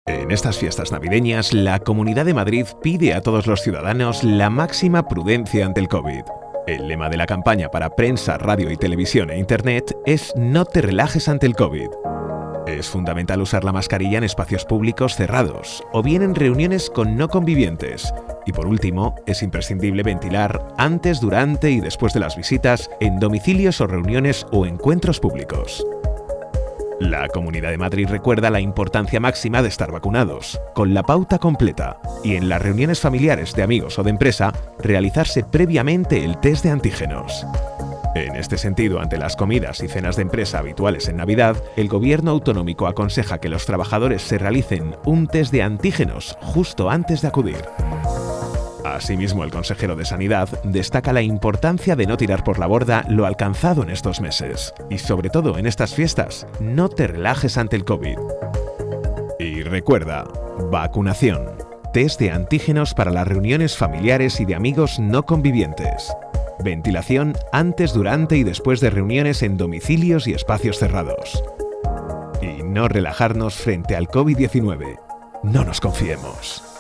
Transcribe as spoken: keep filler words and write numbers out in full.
En estas fiestas navideñas, la Comunidad de Madrid pide a todos los ciudadanos la máxima prudencia ante el COVID. El lema de la campaña para prensa, radio y televisión e internet es "No te relajes ante el COVID". Es fundamental usar la mascarilla en espacios públicos cerrados o bien en reuniones con no convivientes. Y por último, es imprescindible ventilar antes, durante y después de las visitas en domicilios o reuniones o encuentros públicos. La Comunidad de Madrid recuerda la importancia máxima de estar vacunados, con la pauta completa, y en las reuniones familiares de amigos o de empresa, realizarse previamente el test de antígenos. En este sentido, ante las comidas y cenas de empresa habituales en Navidad, el Gobierno autonómico aconseja que los trabajadores se realicen un test de antígenos justo antes de acudir. Asimismo, el consejero de Sanidad destaca la importancia de no tirar por la borda lo alcanzado en estos meses. Y sobre todo en estas fiestas, no te relajes ante el COVID. Y recuerda, vacunación, test de antígenos para las reuniones familiares y de amigos no convivientes. Ventilación antes, durante y después de reuniones en domicilios y espacios cerrados. Y no relajarnos frente al COVID diecinueve. No nos confiemos.